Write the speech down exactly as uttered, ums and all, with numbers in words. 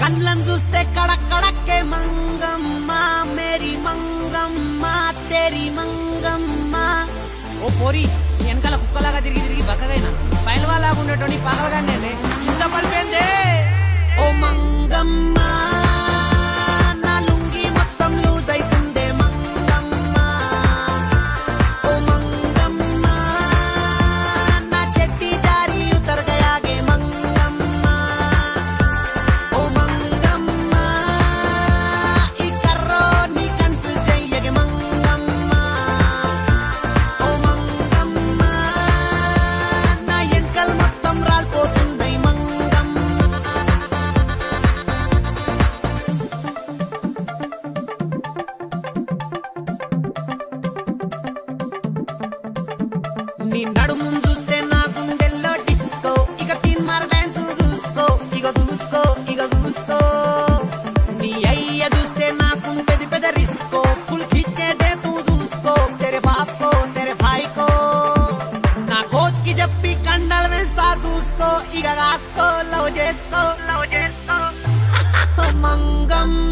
కండ్లను చూస్తే కడక్కడక్కే మంగమ్మ మేరీ మంగమ్మ తేరీ మంగమ్మ. ఓ పోరి వెనకాల కుక్కలాగా తిరిగి తిరిగి బక్కగైనా పైలవాలాగా ఉండేటోని పగలగానే ఇంత పలిపోయిందే. ఓ మంగమ్మ నా లుంగి మొత్తం లూజ్ అయితుందే మంగమ్మ. ఓ మంగమ్మ నా చెట్టి జారి ఉతరగయాగే మంగమ్మ. ఓ మంగమ్మ ఈ కర్రో నీ కన్ఫ్యూజ్ చెయ్యగే మంగమ్మ. ఓ మంగమ్మ నా ఎంకల్ మొత్తం రాలిపోతుంది మంగమ్మ. నీ నడుమును చూస్తే నా గుండెల్లో డిస్కో, ఇక తీన్ మార్ డాన్స్ చూసుకో, ఇక చూసుకో ఇక చూసుకో. నీ అయ్య చూస్తే నాకుంటది పెద్ద రిస్కో, ఫుల్ ఖీచ్ కే దే తూ చూసుకో తెరే బాప్ కో తెరే భాయ్ కో. నా కోచ్ కి చెప్పి కండలు వేస్తా చూసుకో, ఇక కాసుకో లవ్ చేసుకో లవ్ చేసుకో. మంగమ్మ